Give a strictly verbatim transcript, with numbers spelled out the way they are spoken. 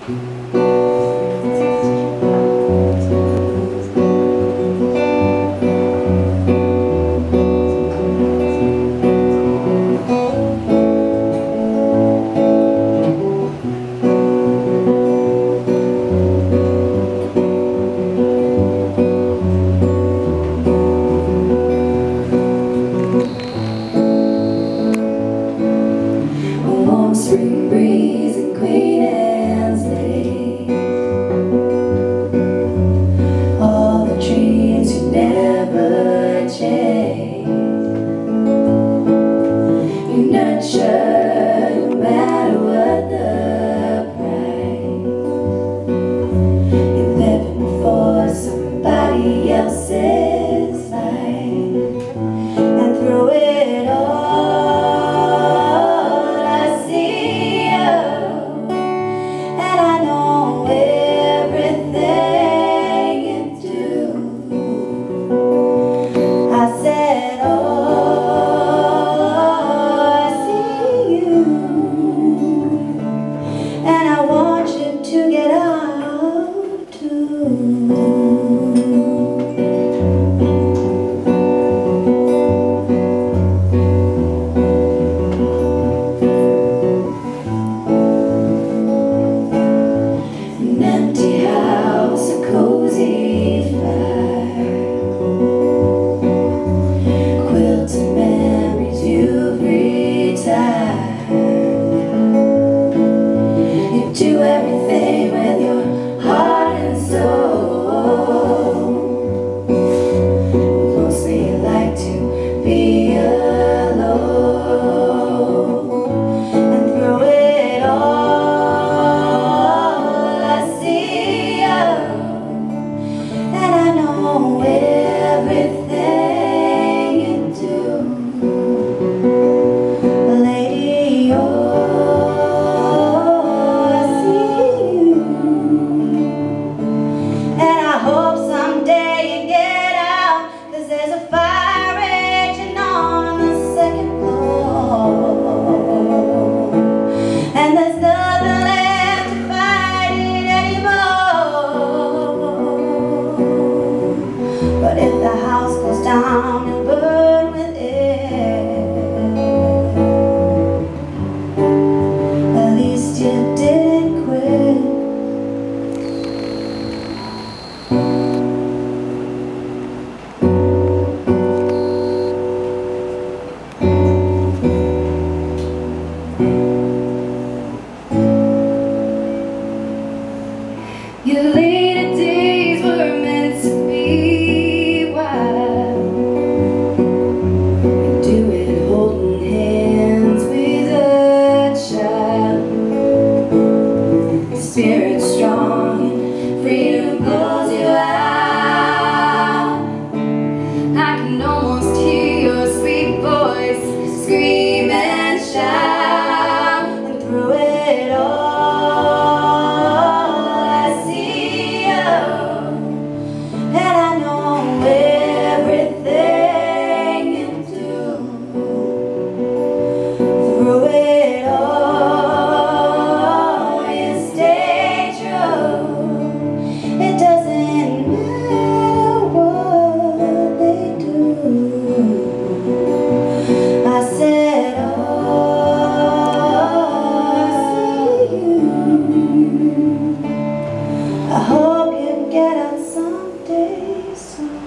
Spring breeze and Queen Anne's Day, all the dreams you never chase, you nurture no matter what the price. You're living for somebody else's life, and through it all do everything with your heart and soul. Mostly you like to be alone, and through it all I see you, and I know everything you do. Lady, you're down and burn with it, at least you didn't quit. Your later days were meant to be wild. Spirit strong and freedom calls you out. I can almost hear your sweet voice scream and shout, and through it all I see you, and I know everything you do. Through it all I hope you get out someday soon.